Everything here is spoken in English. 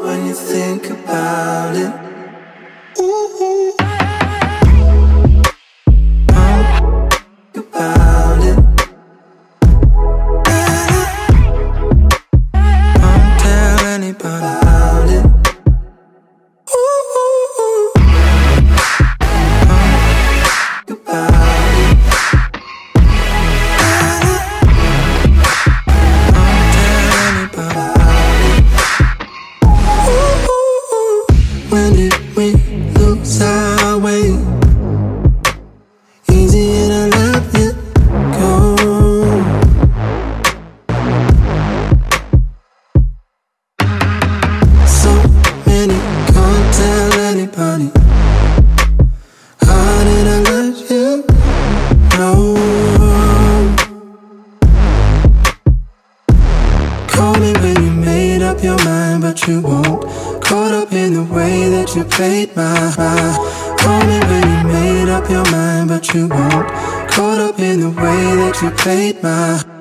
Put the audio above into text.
when you think about it. About it. Don't tell anybody about it. When did we lose our way? Easy to let it go. So many, can't tell anybody. How did I let you know? Call me when you made up your mind, but you won't. Caught up in the way that you played my mind. Call me when you made up your mind, but you won't. Caught up in the way that you played my